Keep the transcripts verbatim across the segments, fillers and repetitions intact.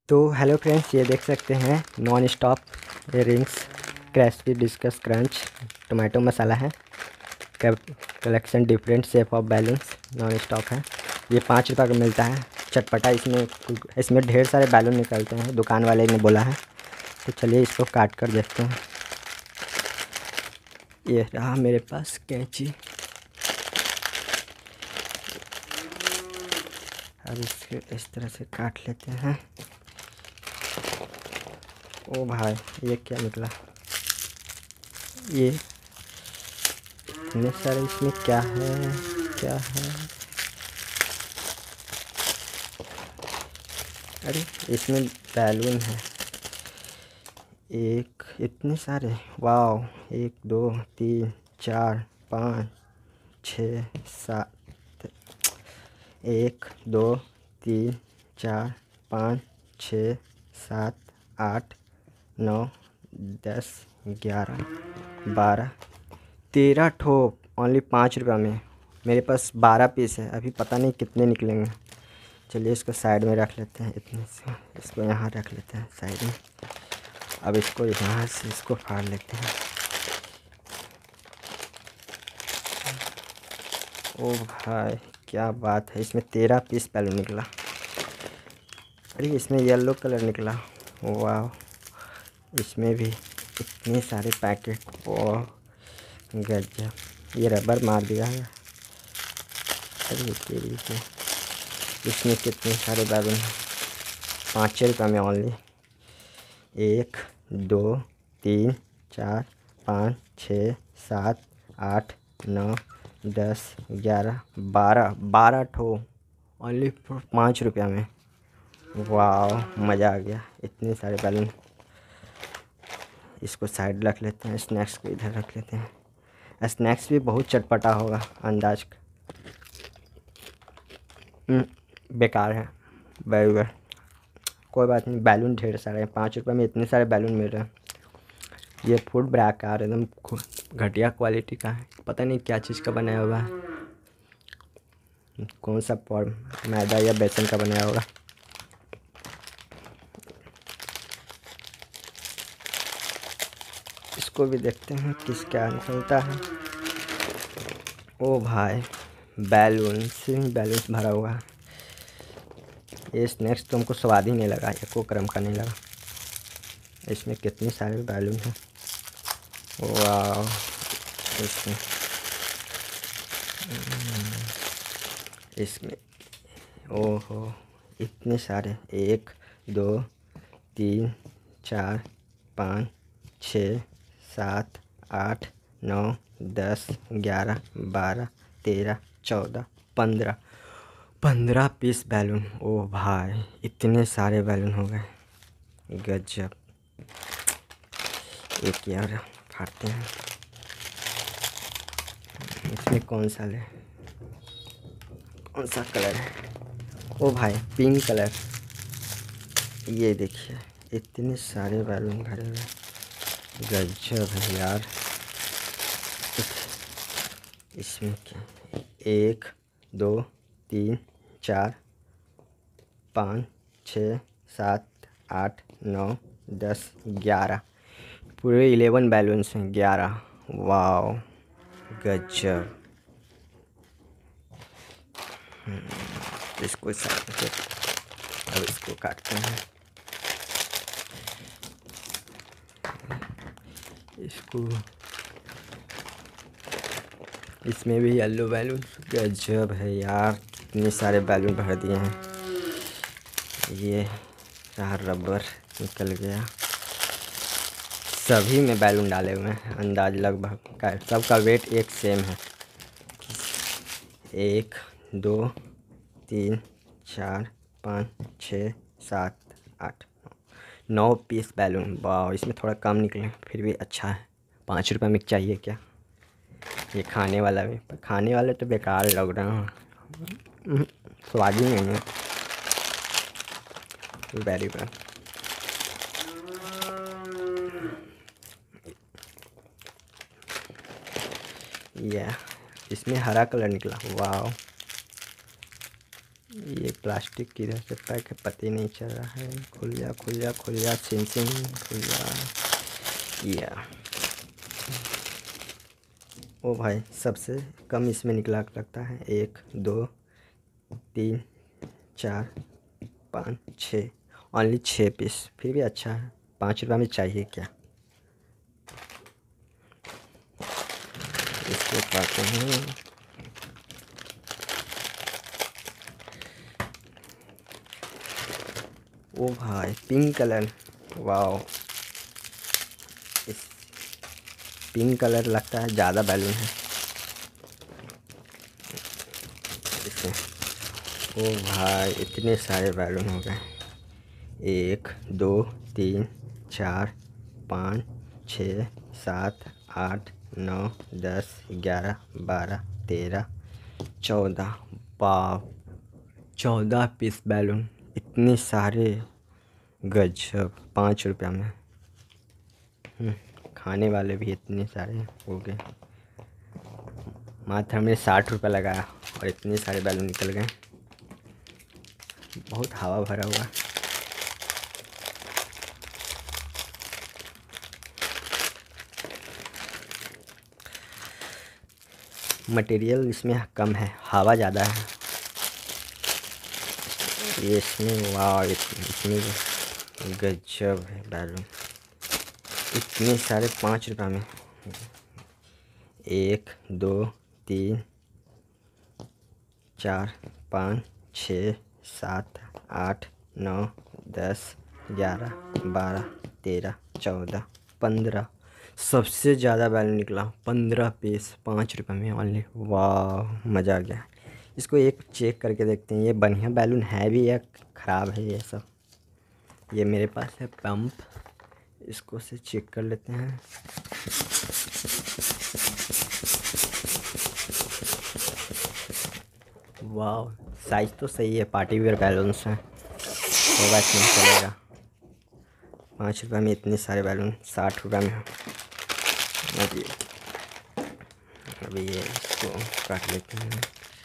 तो hello friends, ये देख सकते हैं non stop rings crispy discs crunch tomato masala है। Collection different shape of balloons non stop है। ये पाँच रुपये का मिलता है। चटपटा इसमें इसमें ढेर सारे बैलून निकलते हैं, दुकान वाले ने बोला है। तो चलिए इसको काट कर देखते हैं। ये रहा मेरे पास कैंची। अब इसके इस तरह से काट लेते हैं। ओ भाई, ये क्या निकला? ये इतने सारे इसमें क्या है क्या है? अरे इसमें बैलून है। एक इतने सारे, वाव! एक दो तीन चार पाँच छः सात। एक दो तीन चार पाँच छः सात आठ नौ दस ग्यारह बारह तेरह ठो ओनली पाँच रुपये में। मेरे पास बारह पीस है, अभी पता नहीं कितने निकलेंगे। चलिए इसको साइड में रख लेते हैं। इतने से इसको यहाँ रख लेते हैं साइड में। अब इसको यहाँ से इसको फाड़ लेते हैं। ओ भाई, क्या बात है! इसमें तेरह पीस बैलून निकला। अरे इसमें येलो कलर निकला। वाह! इसमें भी इतने सारे पैकेट। ओह गजब! ये रबर मार दिया है। अरे तेरी से इसमें कितने सारे बैलून हैं। पाँच रुपये में ओनली। एक दो तीन चार पाँच छः सात आठ नौ दस ग्यारह बारह बारह ठो ओनली पाँच रुपये में। वाह, मज़ा आ गया! इतने सारे बैलून। इसको साइड रख लेते हैं। स्नैक्स को इधर रख लेते हैं। स्नैक्स भी बहुत चटपटा होगा अंदाज का। बेकार है बर्गर। कोई बात नहीं, बैलून ढेर सारे हैं। पाँच रुपये में इतने सारे बैलून मिल रहे हैं। ये फूड बेकार, एकदम घटिया क्वालिटी का है। पता नहीं क्या चीज़ का बनाया हुआ है। कौन सा फॉर्म, मैदा या बेसन का बनाया होगा। इसको भी देखते हैं किस क्या निकलता है। ओ भाई, बैलून से बैलून भरा हुआ है। ये स्नैक्स तो हमको स्वाद ही नहीं लगा, एको क्रम का नहीं लगा। इसमें कितने सारे बैलून हैं। वाह! इसमें इसमें ओहो, इतने सारे! एक दो तीन चार पाँच छः सात आठ नौ दस ग्यारह बारह तेरह चौदह पंद्रह पंद्रह पीस बैलून। ओह भाई, इतने सारे बैलून हो गए। गजब! एक यार फाड़ते हैं। इसमें कौन सा ले, कौन सा कलर है? ओ भाई, पिंक कलर। ये देखिए, इतने सारे बैलून भरे हुए। गजब है यार! इसमें क्या? एक दो तीन चार पाँच छः सात आठ नौ दस ग्यारह, पूरे इलेवन बैलून्स हैं। ग्यारह। वाओ गजब! इसको साइड पे, अब इसको काटते हैं। इसको इसमें भी येलो बैलून। गजब है यार! कितने सारे बैलून भर दिए हैं। ये रहा रबर, निकल गया। सभी में बैलून डाले हुए हैं। अंदाज लगभग का सबका वेट एक सेम है। एक दो तीन चार पाँच छः सात आठ नौ पीस बैलून। वाह, इसमें थोड़ा कम निकले, फिर भी अच्छा है। पाँच रुपये में चाहिए क्या? ये खाने वाला भी, पर खाने वाले तो बेकार लग रहे हैं, स्वाद ही नहीं है। Very bad. या इसमें हरा कलर निकला। वाह, ये प्लास्टिक किधर से पैक है पता ही नहीं चल रहा है। खुल जा खुल जा खुल जा सिम सिम खुल जा। या ओ भाई सबसे कम इसमें निकला लगता है। एक दो तीन चार पाँच छः, ओनली छः पीस। फिर भी अच्छा है, पाँच रुपये में चाहिए क्या। इसको पाते हैं। ओ भाई पिंक कलर, वाओ। इस पिंक कलर लगता है ज़्यादा बैलून है इसमें। ओ भाई इतने सारे बैलून हो गए। एक दो तीन चार पाँच छः सात आठ नौ दस ग्यारह बारह तेरह चौदह। बाप, चौदह पीस बैलून, इतने सारे। गजब, पाँच रुपया में। हम्म, खाने वाले भी इतने सारे हो गए। मात्र हमने साठ रुपया लगाया और इतने सारे बैलून निकल गए। बहुत हवा भरा हुआ। मटेरियल इसमें कम है, हवा ज़्यादा है। ये इसमें वाह, इसमें गजब है बैलून। इतने सारे पाँच रुपये में। एक दो तीन चार पाँच छः सात आठ नौ दस ग्यारह बारह तेरह चौदह पंद्रह। सबसे ज़्यादा बैलून निकला, पंद्रह पीस पाँच रुपये में ओनली। वाह मज़ा आ गया। इसको एक चेक करके देखते हैं, ये बढ़िया बैलून है भी या ख़राब है ये सब। ये मेरे पास है पंप, इसको से चेक कर लेते हैं। वाह साइज़ तो सही है, पार्टी वेयर बैलून्स हैं, तो बस नहीं चलेगा। पाँच रुपये में इतने सारे बैलून, साठ रुपये में। अभी अभी ये इसको काट लेते हैं।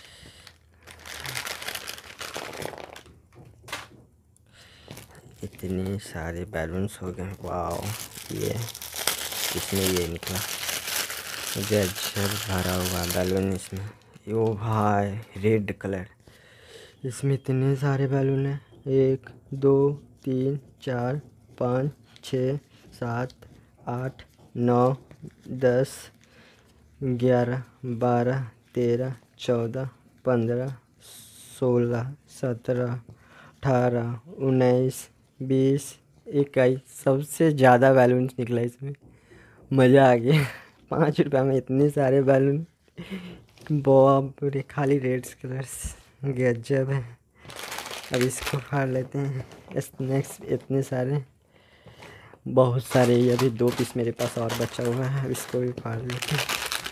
इतने सारे बैलून्स हो गए। वाह, ये इसमें ये निकला गजब भरा हुआ बैलून इसमें। ओ भाई रेड कलर, इसमें इतने सारे बैलून हैं। एक दो तीन चार पाँच छः सात आठ नौ दस ग्यारह बारह तेरह चौदह पंद्रह सोलह सत्रह अठारह उन्नीस बीस इक्कीस। सबसे ज़्यादा बैलून निकला इसमें, मज़ा आ गया। पाँच रुपये में इतने सारे बैलून, बाप रे। खाली रेड कलर्स, गजब है। अब इसको फाड़ लेते हैं। स्नैक्स इतने सारे, बहुत सारे। ये अभी दो पीस मेरे पास और बचा हुआ है, इसको भी फाड़ लेते हैं।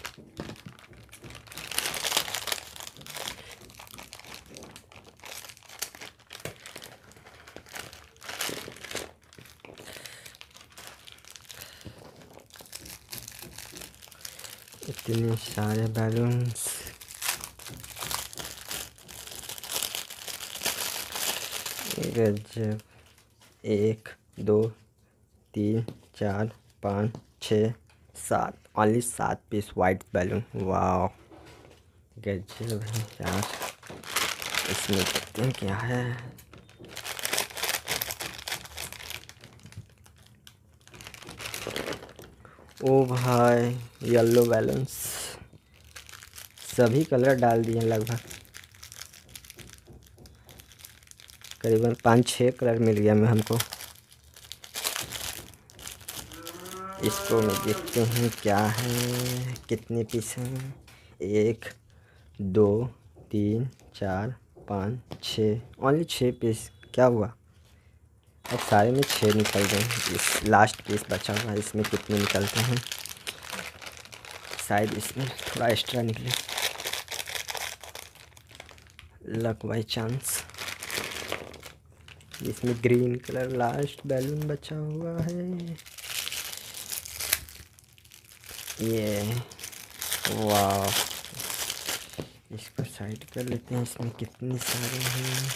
इतने सारे बैलून्स, गजब। एक दो तीन चार पाँच छः सात, ओनली सात पीस वाइट बैलून। वाह गजब है यार। इसमें देखते हैं क्या है। ओ भाई येलो बैलून्स, सभी कलर डाल दिए लगभग। करीबन पाँच छः कलर मिल गया मैं हमको। इसको में देखते हैं क्या है, कितने पीस हैं। एक दो तीन चार पाँच छः, ओनली छः पीस। क्या हुआ, अब सारे में छः निकल गए। इस लास्ट पीस बचा हुआ है, इसमें कितने निकलते हैं। शायद इसमें थोड़ा एक्स्ट्रा निकले, लक बाई चांस। इसमें ग्रीन कलर लास्ट बैलून बचा हुआ है। ये वाह, इसको साइड कर लेते हैं। इसमें कितने सारे हैं,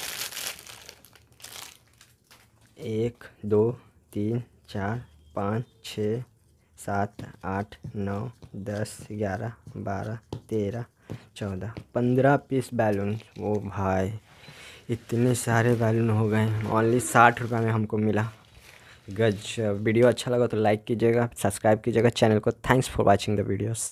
एक दो तीन चार पाँच छः सात आठ नौ दस ग्यारह बारह तेरह चौदह पंद्रह पीस बैलून। ओ भाई इतने सारे बैलून हो गए, ओनली साठ रुपये में हमको मिला। गज। वीडियो अच्छा लगा तो लाइक कीजिएगा, सब्सक्राइब कीजिएगा चैनल को। Thanks for watching the videos.